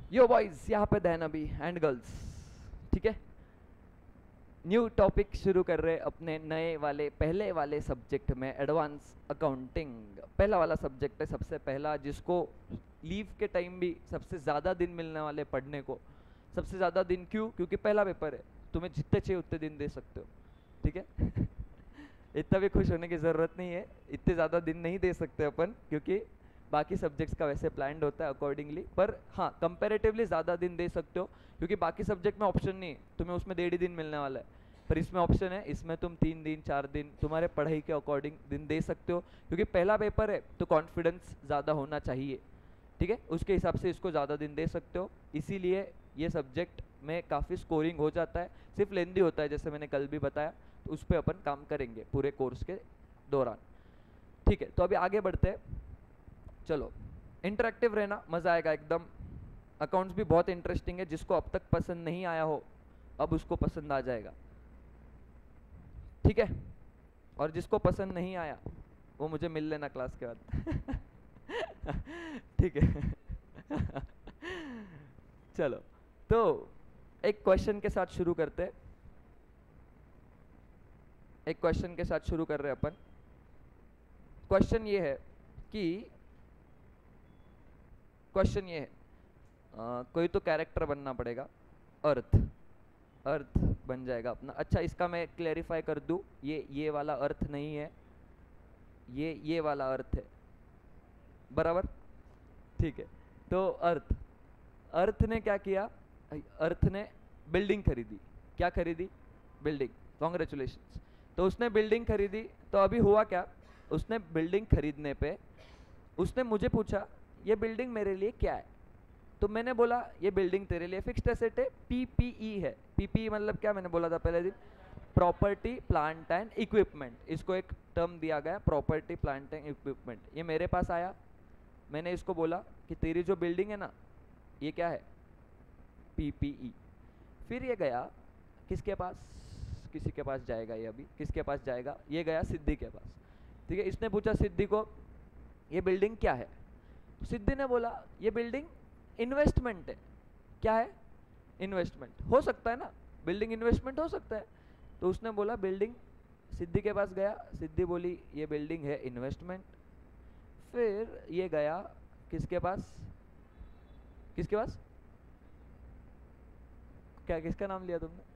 यो boys, यहाँ पे then अभी एंड गर्ल्स, ठीक है। न्यू टॉपिक शुरू कर रहे अपने नए वाले पहले वाले सब्जेक्ट में, एडवांस अकाउंटिंग। पहला वाला सब्जेक्ट है, सबसे पहला, जिसको लीव के टाइम भी सबसे ज़्यादा दिन मिलने वाले पढ़ने को। सबसे ज़्यादा दिन क्यों? क्योंकि पहला पेपर है, तुम्हें जितने चाहिए उतने दिन दे सकते हो, ठीक है। इतना भी खुश होने की ज़रूरत नहीं है, इतने ज़्यादा दिन नहीं दे सकते अपन, क्योंकि बाकी सब्जेक्ट्स का वैसे प्लान्ड होता है अकॉर्डिंगली। पर हाँ, कंपैरेटिवली ज़्यादा दिन दे सकते हो, क्योंकि बाकी सब्जेक्ट में ऑप्शन नहीं है, तुम्हें उसमें 1.5 दिन मिलने वाला है। पर इसमें ऑप्शन है, इसमें तुम 3 दिन 4 दिन तुम्हारे पढ़ाई के अकॉर्डिंग दिन दे सकते हो, क्योंकि पहला पेपर है तो कॉन्फिडेंस ज़्यादा होना चाहिए, ठीक है। उसके हिसाब से इसको ज़्यादा दिन दे सकते हो, इसीलिए ये सब्जेक्ट में काफ़ी स्कोरिंग हो जाता है, सिर्फ लेंदी होता है, जैसे मैंने कल भी बताया। तो उस पर अपन काम करेंगे पूरे कोर्स के दौरान, ठीक है। तो अभी आगे बढ़ते हैं, चलो। इंटरेक्टिव रहना, मज़ा आएगा एकदम। अकाउंट्स भी बहुत इंटरेस्टिंग है, जिसको अब तक पसंद नहीं आया हो अब उसको पसंद आ जाएगा, ठीक है। और जिसको पसंद नहीं आया वो मुझे मिल लेना क्लास के बाद। ठीक है। चलो, तो एक क्वेश्चन के साथ शुरू करते हैं। एक क्वेश्चन के साथ शुरू कर रहे हैं अपन। क्वेश्चन ये है कि क्वेश्चन ये है, कोई तो कैरेक्टर बनना पड़ेगा। अर्थ, अर्थ बन जाएगा अपना। अच्छा, इसका मैं क्लेरिफाई कर दूं, ये वाला अर्थ नहीं है, ये वाला अर्थ है, बराबर, ठीक है। तो अर्थ, अर्थ ने क्या किया? अर्थ ने बिल्डिंग खरीदी। क्या खरीदी? बिल्डिंग। कॉन्ग्रेचुलेशंस। तो उसने बिल्डिंग खरीदी, तो अभी हुआ क्या? उसने बिल्डिंग खरीदने पे उसने मुझे पूछा ये बिल्डिंग मेरे लिए क्या है? तो मैंने बोला ये बिल्डिंग तेरे लिए फिक्स्ड एसेट है, पीपीई है। पीपीई मतलब क्या? मैंने बोला था पहले दिन, प्रॉपर्टी प्लांट एंड इक्विपमेंट। इसको एक टर्म दिया गया, प्रॉपर्टी प्लांट एंड इक्विपमेंट। ये मेरे पास आया, मैंने इसको बोला कि तेरी जो बिल्डिंग है ना, ये क्या है? पीपीई। फिर ये गया किसके पास? किसी के पास जाएगा ये, अभी किसके पास जाएगा? ये गया सिद्धि के पास, ठीक है। इसने पूछा सिद्धि को ये बिल्डिंग क्या है? सिद्धि ने बोला ये बिल्डिंग इन्वेस्टमेंट है। क्या है? इन्वेस्टमेंट। हो सकता है ना, बिल्डिंग इन्वेस्टमेंट हो सकता है। तो उसने बोला बिल्डिंग, सिद्धि के पास गया, सिद्धि बोली ये बिल्डिंग है इन्वेस्टमेंट। फिर ये गया किसके पास? किसके पास? क्या, किसका नाम लिया तुमने?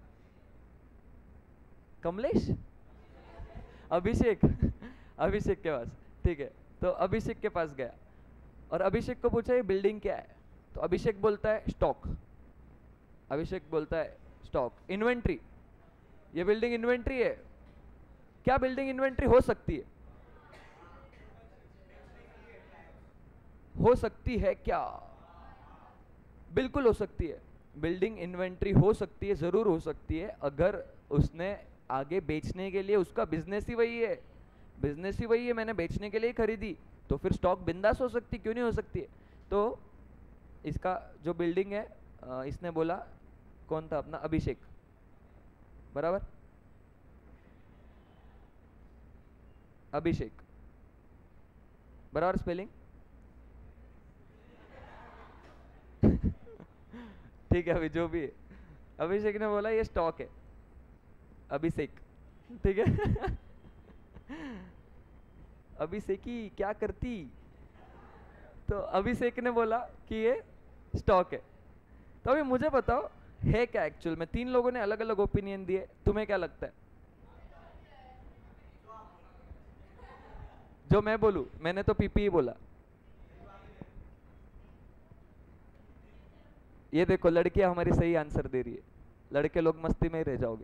कमलेश? अभिषेक। अभिषेक के पास, ठीक है। तो अभिषेक के पास गया और अभिषेक को पूछा ये बिल्डिंग क्या है? तो अभिषेक बोलता है स्टॉक। अभिषेक बोलता है स्टॉक, इन्वेंट्री। ये बिल्डिंग इन्वेंट्री है। क्या बिल्डिंग इन्वेंट्री हो सकती है? हो सकती है क्या? बिल्कुल हो सकती है। बिल्डिंग इन्वेंट्री हो सकती है, जरूर हो सकती है, अगर उसने आगे बेचने के लिए, उसका बिजनेस ही वही है, बिजनेस ही वही है, मैंने बेचने के लिए खरीदी, तो फिर स्टॉक बिंदास हो सकती, क्यों नहीं हो सकती है? तो इसका जो बिल्डिंग है, इसने बोला, कौन था अपना? अभिषेक, बराबर, अभिषेक, बराबर स्पेलिंग। ठीक है, अभी जो भी है, अभिषेक ने बोला ये स्टॉक है, अभिषेक, ठीक है। अभिषेकी क्या करती? तो अभिषेक ने बोला कि ये स्टॉक है। तो अभी मुझे बताओ है क्या एक्चुअल में? 3 लोगों ने अलग अलग ओपिनियन दिए, तुम्हें क्या लगता है? जो मैं बोलूं, मैंने तो पीपी बोला। ये देखो, लड़कियां हमारी सही आंसर दे रही है, लड़के लोग मस्ती में ही रह जाओगे।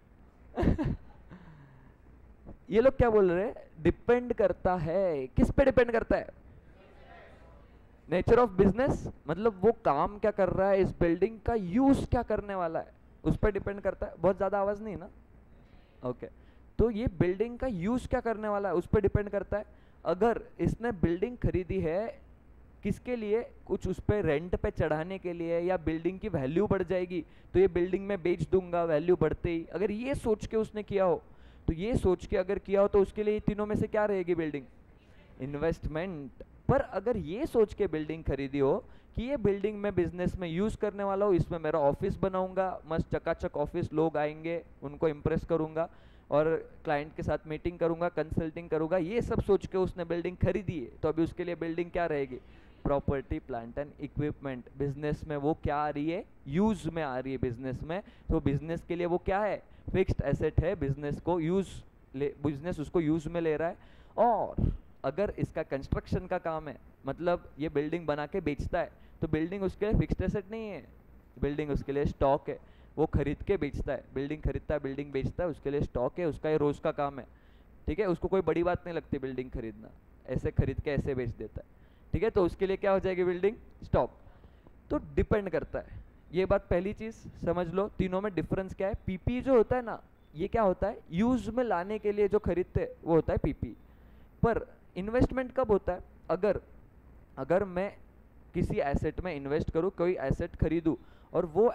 ये लोग क्या बोल रहे हैं? डिपेंड करता है। किस पे डिपेंड करता है? नेचर ऑफ बिजनेस, मतलब वो काम क्या कर रहा है, इस बिल्डिंग का यूज क्या करने वाला है, उस पर डिपेंड करता है। बहुत ज्यादा आवाज नहीं ना? ओके। तो ये बिल्डिंग का यूज क्या करने वाला है उस पर डिपेंड करता है। अगर इसने बिल्डिंग खरीदी है किसके लिए? कुछ उस पर रेंट पे चढ़ाने के लिए, या बिल्डिंग की वैल्यू बढ़ जाएगी तो ये बिल्डिंग में बेच दूंगा वैल्यू बढ़ते ही, अगर ये सोच के उसने किया हो, तो ये सोच के अगर किया हो तो उसके लिए तीनों में से क्या रहेगी? Building investment. पर अगर ये सोच के बिल्डिंग खरीदी हो कि ये बिल्डिंग मैं बिजनेस में यूज करने वाला हूँ, इसमें मेरा ऑफिस बनाऊंगा, मस्त चकाचक ऑफिस, लोग आएंगे उनको इम्प्रेस करूंगा और क्लाइंट के साथ मीटिंग करूंगा, कंसल्टिंग करूंगा, ये सब सोच के उसने बिल्डिंग खरीदी है, तो अभी उसके लिए बिल्डिंग क्या रहेगी? Property, plant and equipment. Business में वो क्या आ रही है? यूज में आ रही है बिजनेस में, तो बिजनेस के लिए वो क्या है? फिक्स्ड एसेट है, बिजनेस को बिजनेस उसको यूज में ले रहा है। और अगर इसका कंस्ट्रक्शन का काम है, मतलब ये बिल्डिंग बना के बेचता है, तो बिल्डिंग उसके लिए फिक्स्ड एसेट नहीं है, बिल्डिंग उसके लिए स्टॉक है, वो खरीद के बेचता है, बिल्डिंग खरीदता है, बिल्डिंग बेचता है, उसके लिए स्टॉक है, उसका ये रोज का काम है। ठीक है, उसको कोई बड़ी बात नहीं लगती बिल्डिंग खरीदना, ऐसे खरीद के ऐसे बेच देता है। ठीक है, तो उसके लिए क्या हो जाएगी? Building stock. तो डिपेंड करता है, ये बात पहली चीज समझ लो। तीनों में डिफरेंस क्या है? पीपी जो होता है ना, ये क्या होता है? यूज में लाने के लिए जो खरीदते हैं वो होता है पीपी। पर इन्वेस्टमेंट कब होता है? अगर मैं किसी एसेट में इन्वेस्ट करूँ, कोई एसेट खरीदूँ और वो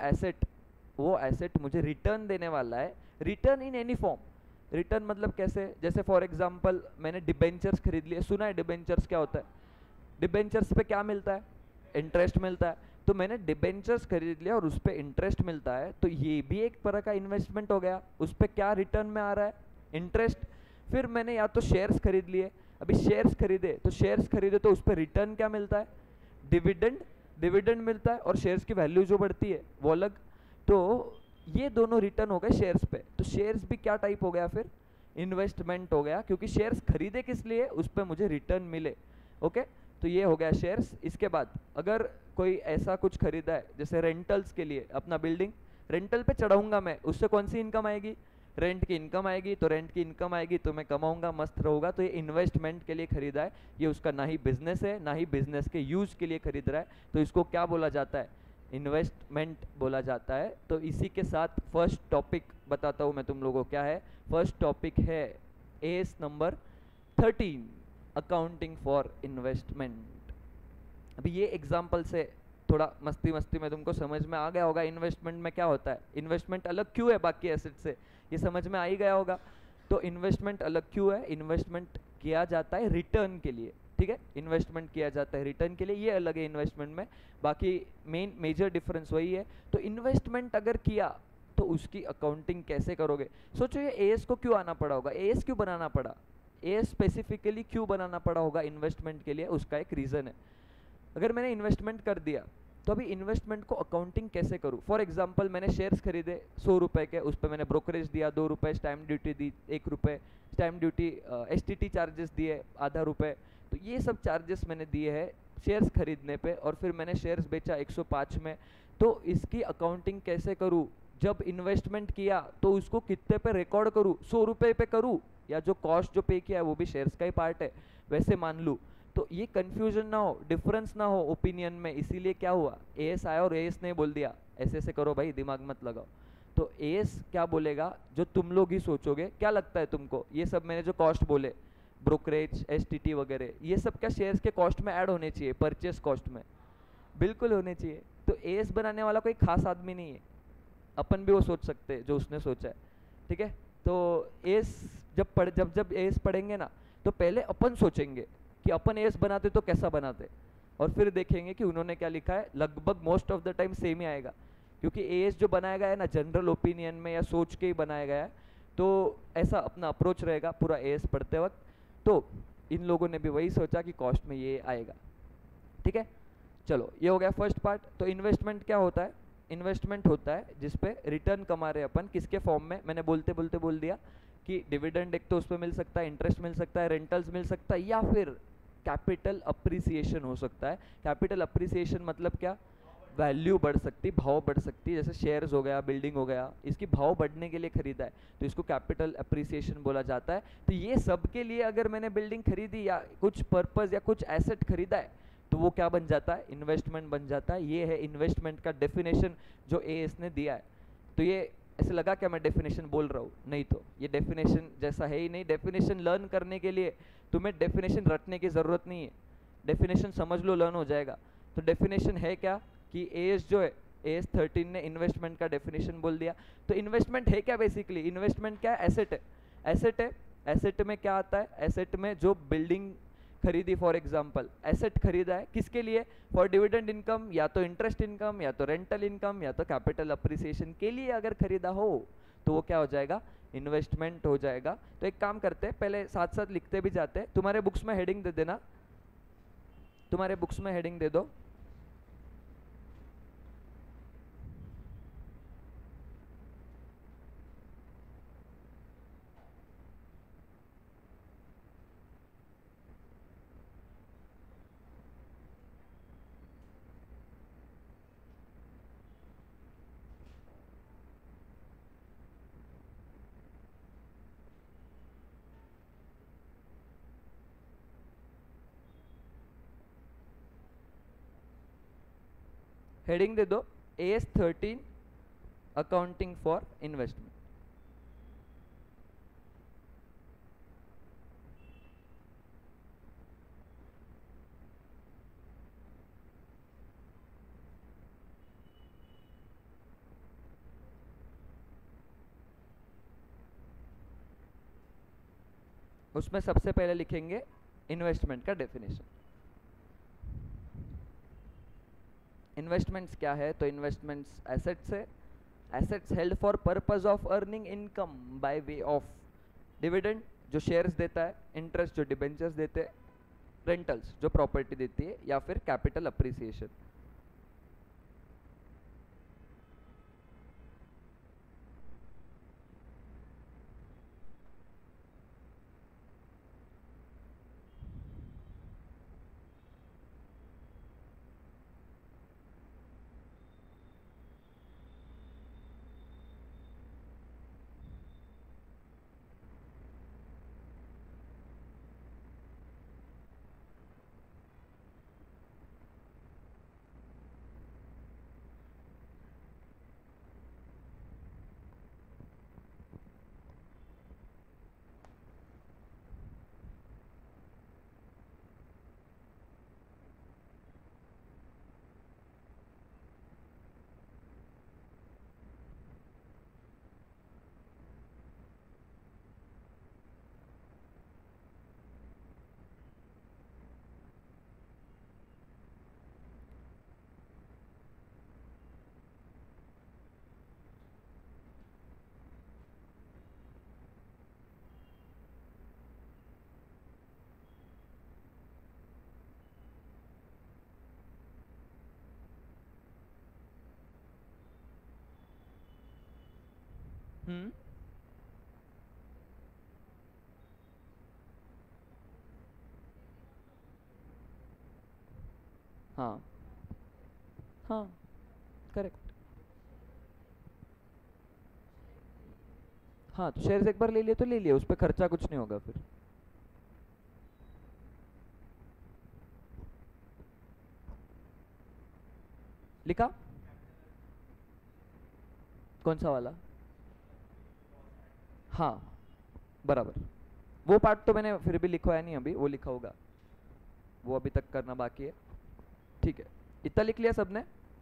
एसेट मुझे रिटर्न देने वाला है, return in any form. Return मतलब कैसे? जैसे फॉर एग्जांपल मैंने डिबेंचर्स खरीद लिए, सुना है डिबेंचर्स क्या होता है? डिबेंचर्स पे क्या मिलता है? इंटरेस्ट मिलता है। तो मैंने डिबेंचर्स खरीद लिया और उस पर इंटरेस्ट मिलता है, तो ये भी एक तरह का इन्वेस्टमेंट हो गया। उस पर क्या रिटर्न में आ रहा है? इंटरेस्ट। फिर मैंने या तो शेयर्स खरीद लिए, अभी शेयर्स खरीदे तो उस पर रिटर्न क्या मिलता है? डिविडेंड मिलता है, और शेयर्स की वैल्यू जो बढ़ती है वो अलग। तो ये दोनों रिटर्न हो गए शेयर्स पे। तो शेयर्स भी क्या टाइप हो गया? फिर इन्वेस्टमेंट हो गया, क्योंकि शेयर्स खरीदे किस लिए? उस पर मुझे रिटर्न मिले। ओके, तो ये हो गया शेयर्स। इसके बाद अगर कोई ऐसा कुछ खरीदा है जैसे रेंटल्स के लिए, अपना बिल्डिंग रेंटल पे चढ़ाऊंगा मैं, उससे कौन सी इनकम आएगी? रेंट की इनकम आएगी। तो रेंट की इनकम आएगी तो मैं कमाऊंगा, मस्त रहूंगा। तो ये इन्वेस्टमेंट के लिए खरीदा है, ये उसका ना ही बिजनेस है, ना ही बिजनेस के यूज के लिए खरीद रहा है, तो इसको क्या बोला जाता है? इन्वेस्टमेंट बोला जाता है। तो इसी के साथ फर्स्ट टॉपिक बताता हूँ मैं तुम लोगों को क्या है। फर्स्ट टॉपिक है AS number 13, accounting for investment. अभी ये एग्जाम्पल से थोड़ा मस्ती में तुमको समझ में आ गया होगा इन्वेस्टमेंट में क्या होता है, इन्वेस्टमेंट अलग क्यों है बाकी एसेट से, ये समझ में आ ही गया होगा। तो इन्वेस्टमेंट अलग क्यों है? इन्वेस्टमेंट किया जाता है रिटर्न के लिए। ठीक है, इन्वेस्टमेंट किया जाता है रिटर्न के लिए, ये अलग है इन्वेस्टमेंट में। बाकी मेजर डिफरेंस वही है। तो इन्वेस्टमेंट अगर किया तो उसकी अकाउंटिंग कैसे करोगे? सोचो ये एएस को क्यों आना पड़ा होगा, एएस क्यों बनाना पड़ा, एएस स्पेसिफिकली क्यों बनाना पड़ा होगा इन्वेस्टमेंट के लिए? उसका एक रीजन है। अगर मैंने इन्वेस्टमेंट कर दिया तो अभी इन्वेस्टमेंट को अकाउंटिंग कैसे करूँ? फॉर एग्जांपल मैंने शेयर्स खरीदे 100 रुपए के, उस पर मैंने ब्रोकरेज दिया 2 रुपए, स्टैम्प ड्यूटी दी 1 रुपए, स्टैम्प ड्यूटी एसटीटी चार्जेस दिए आधा रुपए, तो ये सब चार्जेस मैंने दिए हैं शेयर्स खरीदने पे, और फिर मैंने शेयर्स बेचा 105 में। तो इसकी अकाउंटिंग कैसे करूँ? जब इन्वेस्टमेंट किया तो उसको कितने पे रिकॉर्ड करूँ? 100 रुपए पे करूँ, या जो कॉस्ट जो पे किया है वो भी शेयर्स का ही पार्ट है वैसे मान लूँ? तो ये कंफ्यूजन ना हो, डिफरेंस ना हो ओपिनियन में, इसीलिए क्या हुआ, एएस आया और एएस ने बोल दिया ऐसे ऐसे करो भाई, दिमाग मत लगाओ। तो एएस क्या बोलेगा जो तुम लोग ही सोचोगे। क्या लगता है तुमको ये सब मैंने जो कॉस्ट बोले, ब्रोकरेज, एसटीटी वगैरह, ये सब क्या शेयर्स के कॉस्ट में ऐड होने चाहिए, परचेस कॉस्ट में? बिल्कुल होने चाहिए। तो एएस बनाने वाला कोई खास आदमी नहीं है, अपन भी वो सोच सकते हैं जो उसने सोचा है। ठीक है, तो एएस जब एएस पढ़ेंगे ना, तो पहले अपन सोचेंगे कि अपन एएस बनाते तो कैसा बनाते, और फिर देखेंगे कि उन्होंने क्या लिखा है। लगभग most of the time same ही आएगा, क्योंकि एएस जो बनाया गया है ना जनरल ओपिनियन में या सोच के ही बनाया गया है, तो ऐसा अपना अप्रोच रहेगा पूरा एएस पढ़ते वक्त। तो इन लोगों ने भी वही सोचा कि कॉस्ट में ये आएगा। ठीक है, चलो ये हो गया फर्स्ट पार्ट। तो इन्वेस्टमेंट क्या होता है? इन्वेस्टमेंट होता है जिसपे रिटर्न कमा रहे अपन, किसके फॉर्म में? मैंने बोलते बोलते बोल दिया कि डिविडेंड एक तो उस पर मिल सकता है, इंटरेस्ट मिल सकता है, रेंटल्स मिल सकता है, या फिर कैपिटल अप्रिसिएशन हो सकता है। कैपिटल अप्रिसिएशन मतलब क्या? वैल्यू बढ़ सकती, भाव बढ़ सकती है। जैसे शेयर्स हो गया, बिल्डिंग हो गया, इसकी भाव बढ़ने के लिए खरीदा है तो इसको कैपिटल अप्रिसिएशन बोला जाता है। तो ये सब के लिए अगर मैंने बिल्डिंग खरीदी या कुछ पर्पस या कुछ एसेट खरीदा है तो वो क्या बन जाता है? इन्वेस्टमेंट बन जाता है। ये है इन्वेस्टमेंट का डेफिनेशन जो एएस ने दिया है। तो ये ऐसे लगा क्या मैं डेफिनेशन बोल रहा हूँ? नहीं, तो ये डेफिनेशन जैसा है ही नहीं। डेफिनेशन लर्न करने के लिए तुम्हें डेफिनेशन रटने की ज़रूरत नहीं है, डेफिनेशन समझ लो, लर्न हो जाएगा। तो डेफिनेशन है क्या कि एएस जो है, एएस 13 ने इन्वेस्टमेंट का डेफिनेशन बोल दिया। तो इन्वेस्टमेंट है क्या? बेसिकली इन्वेस्टमेंट क्या है? एसेट है। एसेट है, एसेट में क्या आता है? एसेट में जो बिल्डिंग खरीदी, फॉर एग्जांपल एसेट खरीदा है, किसके लिए? फॉर डिविडेंड इनकम, या तो इंटरेस्ट इनकम, या तो रेंटल इनकम, या तो कैपिटल अप्रिसिएशन के लिए अगर खरीदा हो तो वो क्या हो जाएगा? इन्वेस्टमेंट हो जाएगा। तो एक काम करते हैं, पहले साथ साथ लिखते भी जाते हैं। तुम्हारे बुक्स में हेडिंग दे देना, तुम्हारे बुक्स में हेडिंग दे दो। हेडिंग दे दो AS13 अकाउंटिंग फॉर इन्वेस्टमेंट। उसमें सबसे पहले लिखेंगे इन्वेस्टमेंट का डेफिनेशन। इन्वेस्टमेंट्स क्या है? तो इन्वेस्टमेंट्स एसेट्स है, assets held for purpose of earning income by way of dividend जो शेयर्स देता है, इंटरेस्ट जो डिबेंचर्स देते हैं, रेंटल्स जो प्रॉपर्टी देती है, या फिर कैपिटल अप्रिसिएशन। हाँ हाँ, करेक्ट। हाँ, तो शेयर्स एक बार ले लिए तो ले लिए, उस पर खर्चा कुछ नहीं होगा फिर। लिखा? कौन सा वाला? हाँ, बराबर। वो पार्ट तो मैंने फिर भी लिखवाया नहीं अभी, वो लिखा होगा, वो अभी तक करना बाकी है। ठीक है, इतना लिख लिया सबने?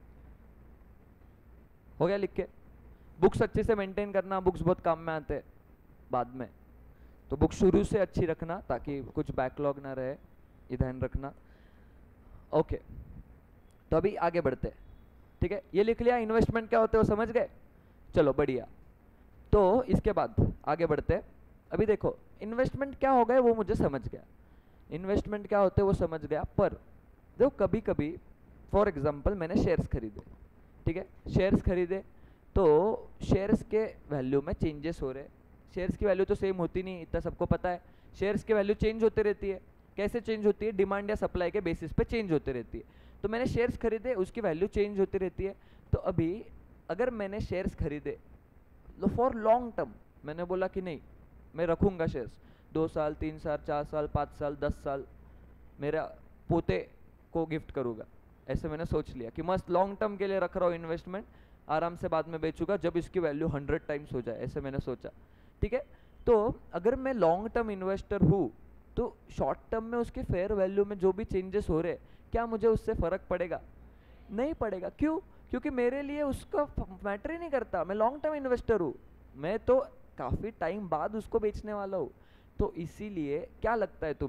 हो गया लिख के? बुक्स अच्छे से मेंटेन करना, बुक्स बहुत काम में आते हैं बाद में, तो बुक शुरू से अच्छी रखना ताकि कुछ बैकलॉग ना रहे, ये ध्यान रखना। ओके, तो अभी आगे बढ़ते हैं। ठीक है, ये लिख लिया इन्वेस्टमेंट क्या होते हैं वो समझ गए? चलो बढ़िया। तो इसके बाद आगे बढ़ते हैं। अभी देखो इन्वेस्टमेंट क्या हो गए वो मुझे समझ गया, इन्वेस्टमेंट क्या होते हैं वो समझ गया, पर देखो कभी कभी फॉर एग्जांपल मैंने शेयर्स खरीदे, ठीक है, शेयर्स खरीदे तो शेयर्स के वैल्यू में चेंजेस हो रहे। शेयर्स की वैल्यू तो सेम होती नहीं, इतना सबको पता है। शेयर्स की वैल्यू चेंज होती रहती है। कैसे चेंज होती है? डिमांड या सप्लाई के बेसिस पे चेंज होती रहती है। तो मैंने शेयर्स खरीदे, उसकी वैल्यू चेंज होती रहती है। तो अभी अगर मैंने शेयर्स खरीदे फॉर लॉन्ग टर्म, मैंने बोला कि नहीं मैं रखूँगा शेयर्स 2 साल 3 साल 4 साल 5 साल 10 साल, मेरा पोते को गिफ्ट करूँगा, ऐसे मैंने सोच लिया कि मस्त लॉन्ग टर्म के लिए रख रहा हूँ इन्वेस्टमेंट, आराम से बाद में बेचूंगा जब इसकी वैल्यू 100 टाइम्स हो जाए, ऐसे मैंने सोचा। ठीक है, तो अगर मैं लॉन्ग टर्म इन्वेस्टर हूँ तो शॉर्ट टर्म में उसके फेयर वैल्यू में जो भी चेंजेस हो रहे, क्या मुझे उससे फ़र्क पड़ेगा? नहीं पड़ेगा। क्यों? क्योंकि मेरे लिए उसका मैटर ही नहीं करता, मैं लॉन्ग टर्म इन्वेस्टर हूँ, मैं तो काफ़ी टाइम बाद उसको बेचने वाला हूँ। तो इसीलिए क्या लगता है तुम्हें,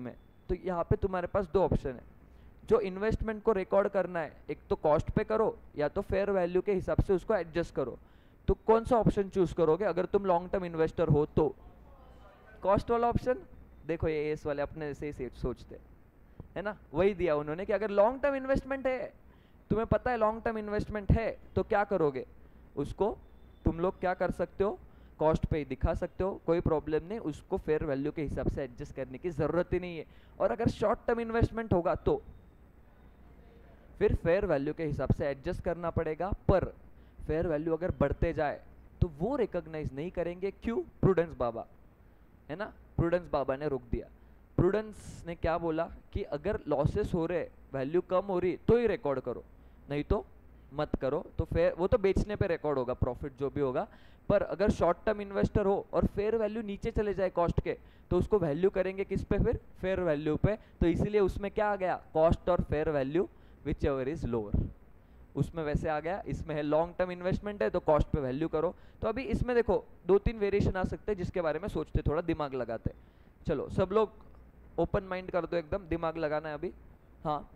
तो यहाँ पे तुम्हारे पास दो ऑप्शन है। जो इन्वेस्टमेंट को रिकॉर्ड करना है, एक तो कॉस्ट पे करो या तो फेयर वैल्यू के हिसाब से उसको एडजस्ट करो। तो कौन सा ऑप्शन चूज करोगे अगर तुम लॉन्ग टर्म इन्वेस्टर हो तो? कॉस्ट वाला ऑप्शन। देखो ये एस वाले अपने से ही सोचते है ना, वही दिया उन्होंने कि अगर लॉन्ग टर्म इन्वेस्टमेंट है, तुम्हें पता है लॉन्ग टर्म इन्वेस्टमेंट है, तो क्या करोगे उसको? तुम लोग क्या कर सकते हो, कॉस्ट पे ही दिखा सकते हो, कोई प्रॉब्लम नहीं, उसको फेयर वैल्यू के हिसाब से एडजस्ट करने की जरूरत ही नहीं है। और अगर शॉर्ट टर्म इन्वेस्टमेंट होगा तो फिर फेयर वैल्यू के हिसाब से एडजस्ट करना पड़ेगा, पर फेयर वैल्यू अगर बढ़ते जाए तो वो रिकॉग्नाइज नहीं करेंगे। क्यों? प्रूडेंस बाबा है ना, प्रूडेंस बाबा ने रोक दिया। प्रूडेंस ने क्या बोला कि अगर लॉसेस हो रहे, वैल्यू कम हो रही तो ही रिकॉर्ड करो, नहीं तो मत करो। तो फेयर, वो तो बेचने पे रिकॉर्ड होगा प्रॉफिट जो भी होगा, पर अगर शॉर्ट टर्म इन्वेस्टर हो और फेयर वैल्यू नीचे चले जाए कॉस्ट के, तो उसको वैल्यू करेंगे किस पे? फिर फेयर वैल्यू पे। तो इसीलिए उसमें क्या आ गया? कॉस्ट और fair value whichever is lower, उसमें वैसे आ गया। इसमें है लॉन्ग टर्म इन्वेस्टमेंट है तो कॉस्ट पे वैल्यू करो। तो अभी इसमें देखो दो तीन वेरिएशन आ सकते हैं जिसके बारे में सोचते, थोड़ा दिमाग लगाते। चलो सब लोग ओपन माइंड कर दो, एकदम दिमाग लगाना है अभी। हाँ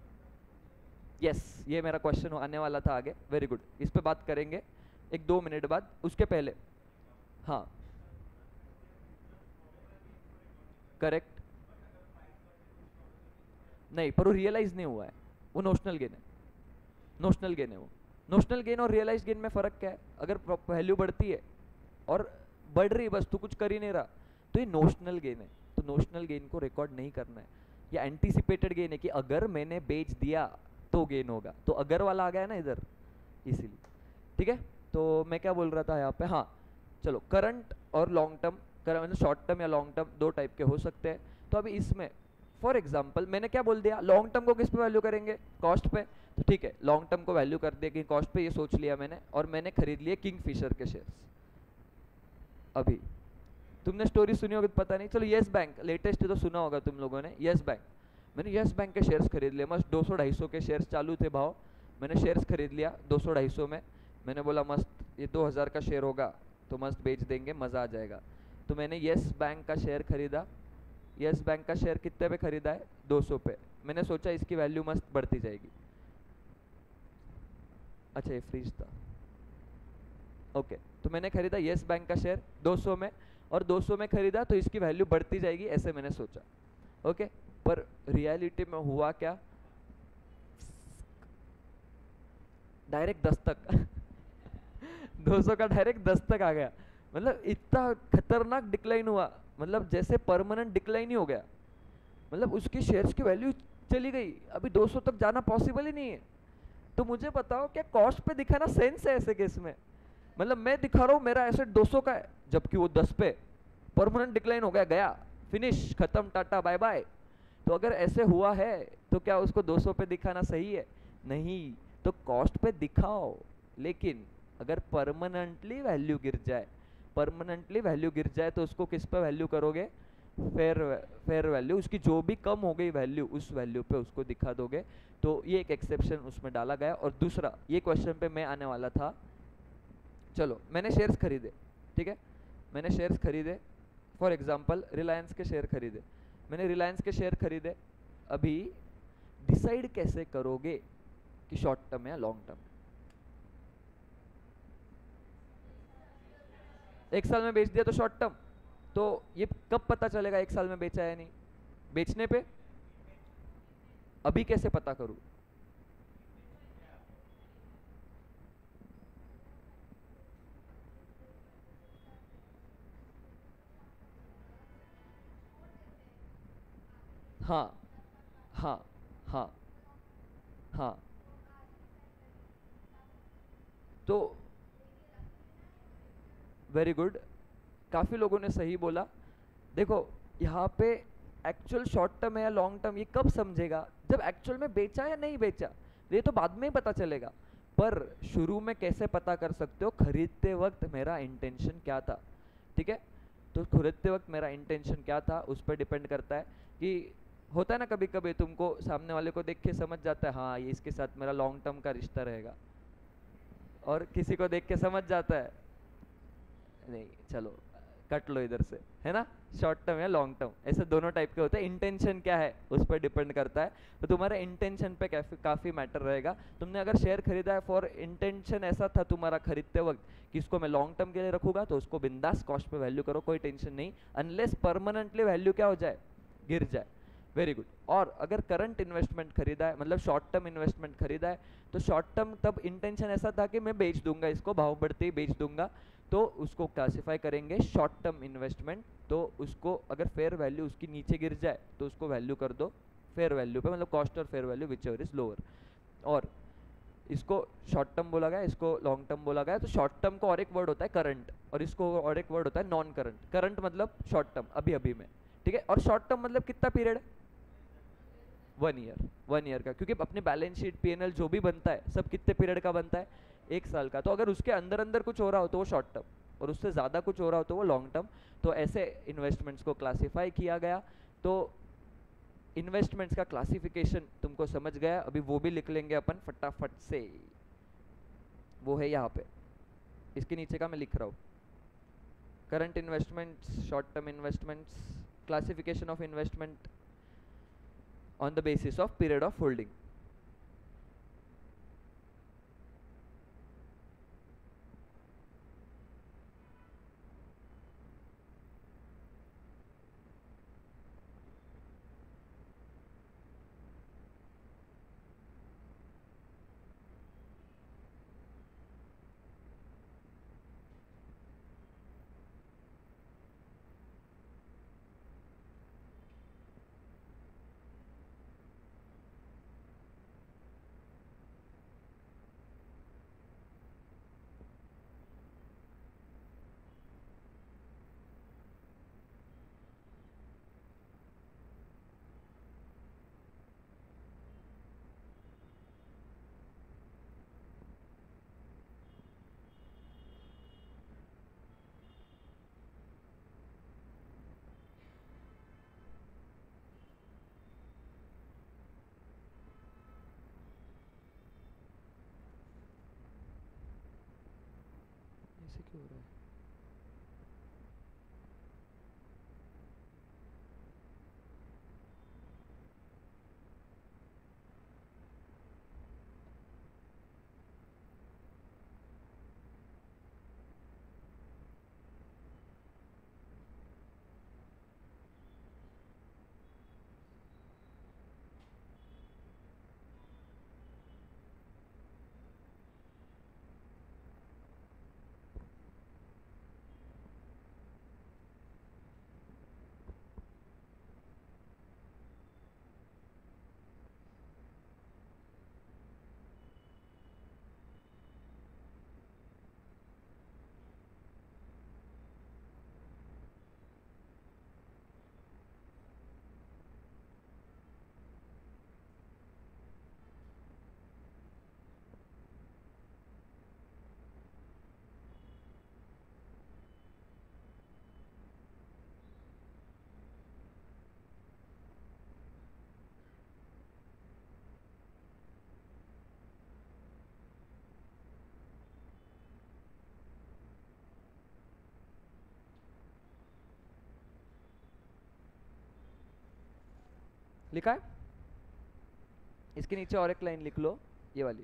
यस, ये मेरा क्वेश्चन आने वाला था आगे। वेरी गुड, इस पे बात करेंगे 1-2 मिनट बाद। उसके पहले हाँ करेक्ट, नहीं पर वो रियलाइज नहीं हुआ है, वो नोशनल गेन है। नोशनल गेन है वो। नोशनल गेन और रियलाइज गेन में फ़र्क क्या है? अगर वैल्यू बढ़ती है और बढ़ रही बस, तू कुछ कर ही नहीं रहा, तो ये नोशनल गेन है। तो नोशनल गेन को रिकॉर्ड नहीं करना है। या एंटीसिपेटेड गेन है कि अगर मैंने बेच दिया तो गेन होगा, तो अगर वाला आ गया है ना इधर, इसीलिए। ठीक है, तो मैं क्या बोल रहा था यहाँ पे? हाँ चलो, करंट और लॉन्ग टर्म, करंट मतलब शॉर्ट टर्म या लॉन्ग टर्म दो टाइप के हो सकते हैं। तो अभी इसमें फॉर एग्जाम्पल मैंने क्या बोल दिया, लॉन्ग टर्म को किस पे वैल्यू करेंगे? कॉस्ट पे। तो ठीक है, लॉन्ग टर्म को वैल्यू कर दिया कि कॉस्ट पे, ये सोच लिया मैंने, और मैंने खरीद लिए किंगफिशर के शेयर्स। अभी तुमने स्टोरी सुनी होगी पता नहीं, चलो येस बैंक लेटेस्ट तो सुना होगा तुम लोगों ने। येस बैंक, मैंने येस बैंक के शेयर्स खरीद लिए, मस्त 200-250 के शेयर्स चालू थे भाव, मैंने शेयर्स खरीद लिया 200-250 में। मैंने बोला मस्त ये 2000 का शेयर होगा तो मस्त बेच देंगे, मज़ा आ जाएगा। तो मैंने येस बैंक का शेयर खरीदा। येस बैंक का शेयर कितने पे खरीदा है? 200 पे। मैंने सोचा इसकी वैल्यू मस्त बढ़ती जाएगी। अच्छा ये फ्रीज था, ओके। तो मैंने खरीदा येस बैंक का शेयर 200 में, और 200 में खरीदा तो इसकी वैल्यू बढ़ती जाएगी, ऐसे मैंने सोचा, ओके। पर रियलिटी में हुआ क्या? डायरेक्ट 10 तक 200 का डायरेक्ट 10 तक आ गया। मतलब इतना खतरनाक डिक्लाइन हुआ, मतलब जैसे परमानेंट डिक्लाइन ही हो गया। मतलब उसकी शेयर्स की वैल्यू चली गई, अभी 200 तक जाना पॉसिबल ही नहीं है। तो मुझे बताओ क्या कॉस्ट पे दिखाना सेंस है ऐसे केस में? मतलब मैं दिखा रहा हूँ मेरा एसेट 200 का है, जबकि वो 10 पे परमानेंट डिक्लाइन हो गया, गया, फिनिश, खत्म, टाटा बाय बाय। तो अगर ऐसे हुआ है तो क्या उसको 200 पे दिखाना सही है? नहीं। तो कॉस्ट पे दिखाओ, लेकिन अगर परमानेंटली वैल्यू गिर जाए, परमानेंटली वैल्यू गिर जाए तो उसको किस पे वैल्यू करोगे? फेयर वैल्यू, उसकी जो भी कम हो गई वैल्यू उस वैल्यू पे उसको दिखा दोगे। तो ये एक एक्सेप्शन उसमें डाला गया। और दूसरा, ये क्वेश्चन पे मैं आने वाला था। चलो मैंने शेयर्स खरीदे, ठीक है, मैंने शेयर्स खरीदे, फॉर एग्जांपल रिलायंस के शेयर खरीदे, मैंने रिलायंस के शेयर खरीदे। अभी डिसाइड कैसे करोगे कि शॉर्ट टर्म है या लॉन्ग टर्म? एक साल में बेच दिया तो शॉर्ट टर्म, तो ये कब पता चलेगा एक साल में बेचा है नहीं? बेचने पे। अभी कैसे पता करूं? हाँ हाँ हाँ हाँ। तो वेरी गुड, काफ़ी लोगों ने सही बोला। देखो यहाँ पे एक्चुअल शॉर्ट टर्म है या लॉन्ग टर्म ये कब समझेगा? जब एक्चुअल में बेचा या नहीं बेचा, ये तो बाद में ही पता चलेगा। पर शुरू में कैसे पता कर सकते हो? खरीदते वक्त मेरा इंटेंशन क्या था, ठीक है? तो खरीदते वक्त मेरा इंटेंशन क्या था उस पर डिपेंड करता है। कि होता है ना कभी कभी तुमको सामने वाले को देख के समझ जाता है हाँ ये इसके साथ मेरा लॉन्ग टर्म का रिश्ता रहेगा, और किसी को देख के समझ जाता है नहीं, चलो कट लो इधर से, है ना। शॉर्ट टर्म या लॉन्ग टर्म ऐसे दोनों टाइप के होते हैं। इंटेंशन क्या है उस पर डिपेंड करता है, तो तुम्हारे इंटेंशन पे काफ़ी मैटर रहेगा। तुमने अगर शेयर खरीदा है फॉर इंटेंशन ऐसा था तुम्हारा खरीदते वक्त कि इसको मैं लॉन्ग टर्म के लिए रखूंगा, तो उसको बिंदास कॉस्ट पे वैल्यू करो, कोई टेंशन नहीं, अनलेस परमानेंटली वैल्यू क्या हो जाए, गिर जाए। Very good. और अगर करंट इन्वेस्टमेंट खरीदा है, मतलब शॉर्ट टर्म इन्वेस्टमेंट खरीदा है, तो शॉर्ट टर्म तब इंटेंशन ऐसा था कि मैं बेच दूंगा इसको, भाव बढ़ते ही बेच दूंगा, तो उसको क्लासिफाई करेंगे शॉर्ट टर्म इन्वेस्टमेंट। तो उसको अगर फेयर वैल्यू उसकी नीचे गिर जाए तो उसको वैल्यू कर दो फेयर वैल्यू पे, मतलब कॉस्ट और fair value whichever is lower. और इसको शॉर्ट टर्म बोला गया, इसको लॉन्ग टर्म बोला गया। तो शॉर्ट टर्म को और एक वर्ड होता है करंट, और इसको और एक वर्ड होता है नॉन करंट। करंट मतलब शॉर्ट टर्म, अभी अभी में, ठीक है। और शॉर्ट टर्म मतलब कितना पीरियड है, 1 ईयर। 1 ईयर का, क्योंकि अपने बैलेंस शीट पीएनएल जो भी बनता है सब कितने पीरियड का बनता है, 1 साल का। तो अगर उसके अंदर अंदर कुछ हो रहा हो तो वो शॉर्ट टर्म, और उससे ज़्यादा कुछ हो रहा हो तो वो लॉन्ग टर्म। तो ऐसे इन्वेस्टमेंट्स को क्लासीफाई किया गया। तो इन्वेस्टमेंट्स का क्लासिफिकेशन तुमको समझ गया, अभी वो भी लिख लेंगे अपन फटाफट से। वो है यहाँ पे, इसके नीचे का मैं लिख रहा हूँ, current investments, short term investments, classification of investment on the basis of period of holding. ऐसे क्यों हो रहा है? लिखा है, इसके नीचे और एक लाइन लिख लो, ये वाली,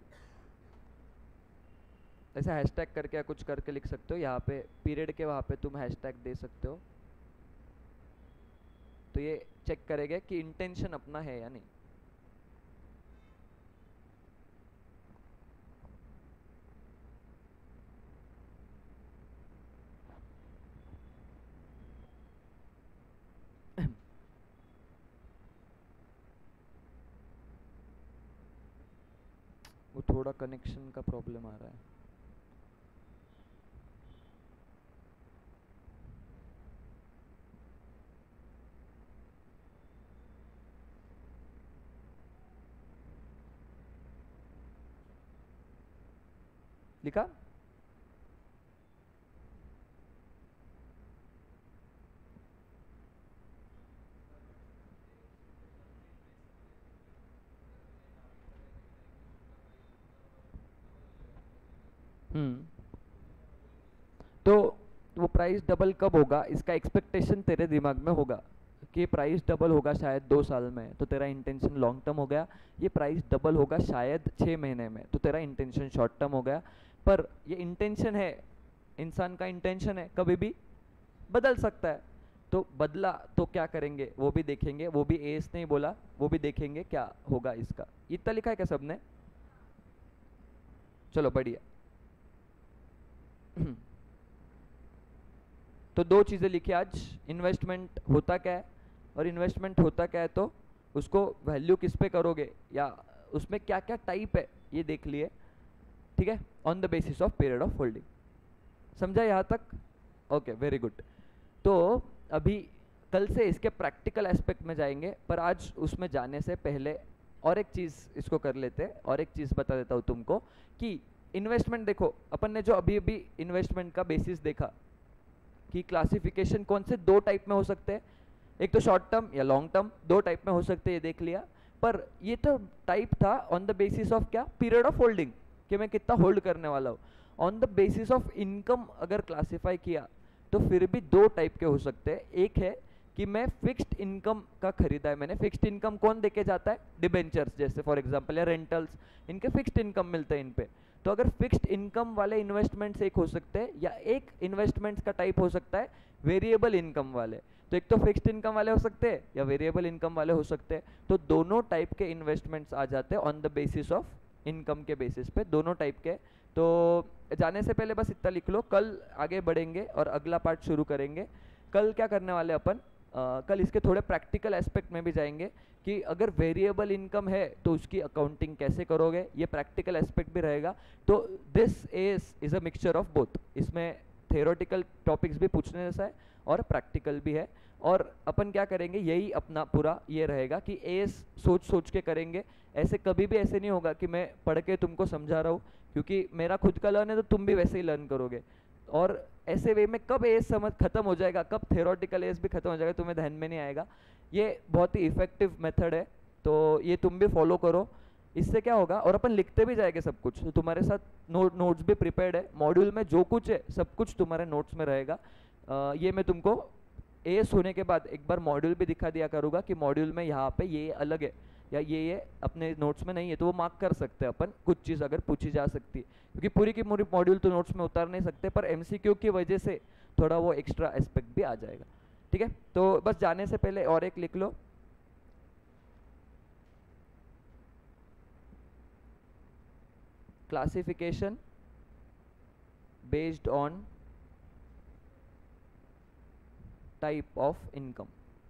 ऐसे हैशटैग करके या कुछ करके लिख सकते हो। यहाँ पे पीरियड के वहाँ पे तुम हैशटैग दे सकते हो, तो ये चेक करेगा कि इंटेंशन अपना है या नहीं। वो थोड़ा कनेक्शन का प्रॉब्लम आ रहा है। लिखा? हम्म। तो तो वो प्राइस डबल कब होगा, इसका एक्सपेक्टेशन तेरे दिमाग में होगा कि प्राइस डबल होगा शायद 2 साल में, तो तेरा इंटेंशन लॉन्ग टर्म हो गया। ये प्राइस डबल होगा शायद 6 महीने में, तो तेरा इंटेंशन शॉर्ट टर्म हो गया। पर ये इंटेंशन है, इंसान का इंटेंशन है, कभी भी बदल सकता है। तो बदला तो क्या करेंगे वो भी देखेंगे, वो भी एस नहीं बोला, वो भी देखेंगे क्या होगा इसका। इतना लिखा है क्या सबने? चलो बढ़िया। तो 2 चीज़ें लिखी आज, इन्वेस्टमेंट होता क्या है और इन्वेस्टमेंट होता क्या है, तो उसको वैल्यू किस पे करोगे या उसमें क्या क्या टाइप है ये देख लिए। ठीक है, on the basis of period of holding. समझा यहाँ तक? Okay, very good. तो अभी कल से इसके प्रैक्टिकल एस्पेक्ट में जाएंगे, पर आज उसमें जाने से पहले और एक चीज़ इसको कर लेते हैं, और एक चीज़ बता देता हूँ तुमको कि इन्वेस्टमेंट देखो, अपन ने जो अभी अभी इन्वेस्टमेंट का बेसिस देखा कि क्लासिफिकेशन कौन से 2 टाइप में हो सकते हैं, एक तो शॉर्ट टर्म या लॉन्ग टर्म, 2 टाइप में हो सकते हैं, ये देख लिया। पर ये तो टाइप था ऑन द बेसिस ऑफ क्या, पीरियड ऑफ होल्डिंग, कि मैं कितना होल्ड करने वाला हूँ। On the basis of income अगर क्लासिफाई किया तो फिर भी 2 टाइप के हो सकते हैं। एक है कि मैं फिक्स्ड इनकम का खरीदा है मैंने, फिक्स्ड इनकम कौन देके जाता है, डिबेंचर्स जैसे फॉर एग्जांपल, या रेंटल्स, इनके फिक्स्ड इनकम मिलते हैं इन पे। तो अगर फिक्स्ड इनकम वाले इन्वेस्टमेंट्स एक हो सकते हैं, या एक इन्वेस्टमेंट्स का टाइप हो सकता है वेरिएबल इनकम वाले। तो एक तो फिक्स्ड इनकम वाले हो सकते हैं या वेरिएबल इनकम वाले हो सकते हैं। तो दोनों टाइप के इन्वेस्टमेंट्स आ जाते हैं on the basis of income के बेसिस पे, दोनों टाइप के। तो जाने से पहले बस इतना लिख लो, कल आगे बढ़ेंगे और अगला पार्ट शुरू करेंगे। कल क्या करने वाले अपन, कल इसके थोड़े प्रैक्टिकल एस्पेक्ट में भी जाएंगे कि अगर वेरिएबल इनकम है तो उसकी अकाउंटिंग कैसे करोगे, ये प्रैक्टिकल एस्पेक्ट भी रहेगा। तो this is a mixture of both, इसमें थियोरेटिकल टॉपिक्स भी पूछने जैसा है और प्रैक्टिकल भी है। और अपन क्या करेंगे, यही अपना पूरा ये रहेगा कि एस सोच सोच के करेंगे। ऐसे कभी भी ऐसे नहीं होगा कि मैं पढ़ के तुमको समझा रहा हूँ, क्योंकि मेरा खुद का लर्न है तो तुम भी वैसे ही लर्न करोगे। और ऐसे वे में कब एज समझ खत्म हो जाएगा, कब थेरोटिकल एज भी खत्म हो जाएगा, तुम्हें ध्यान में नहीं आएगा। ये बहुत ही इफेक्टिव मेथड है, तो ये तुम भी फॉलो करो। इससे क्या होगा, और अपन लिखते भी जाएंगे सब कुछ, तो तुम्हारे साथ नोट्स भी प्रिपेयर्ड है, मॉड्यूल में जो कुछ है सब कुछ तुम्हारे नोट्स में रहेगा। ये मैं तुमको एस होने के बाद एक बार मॉड्यूल भी दिखा दिया करूँगा कि मॉड्यूल में यहाँ पे ये अलग है या ये अपने नोट्स में नहीं है, तो वो मार्क कर सकते हैं अपन, कुछ चीज़ अगर पूछी जा सकती है, क्योंकि पूरी की पूरी मॉड्यूल तो नोट्स में उतार नहीं सकते, पर एमसीक्यू की वजह से थोड़ा वो एक्स्ट्रा एस्पेक्ट भी आ जाएगा। ठीक है, तो बस जाने से पहले और एक लिख लो, classification based on type of income.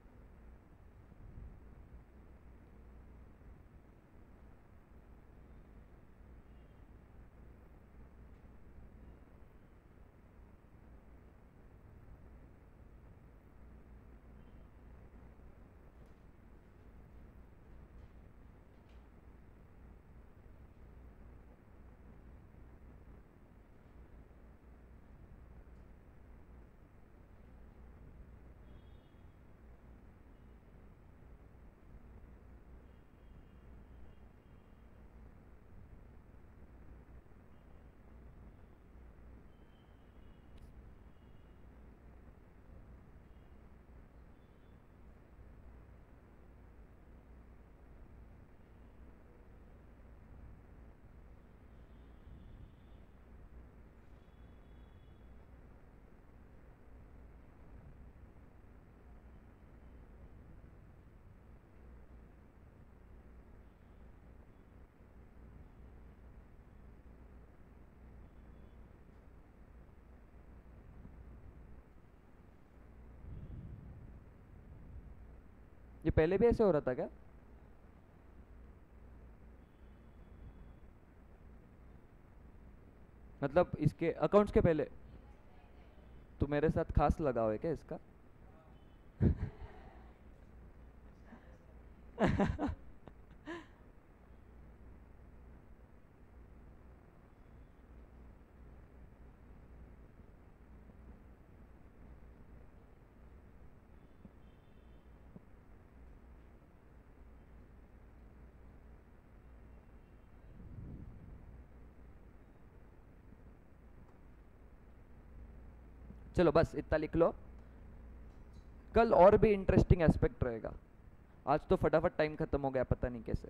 ये पहले भी ऐसे हो रहा था क्या? मतलब इसके अकाउंट्स के पहले? तो मेरे साथ खास लगाव है क्या इसका? चलो बस इतना लिख लो, कल और भी इंटरेस्टिंग एस्पेक्ट रहेगा। आज तो फटाफट टाइम खत्म हो गया पता नहीं कैसे।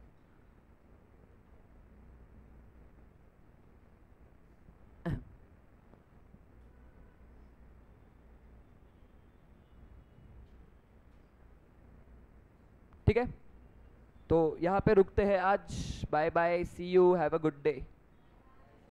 ठीक है, तो यहाँ पे रुकते हैं आज। Bye bye, see you, have a good day.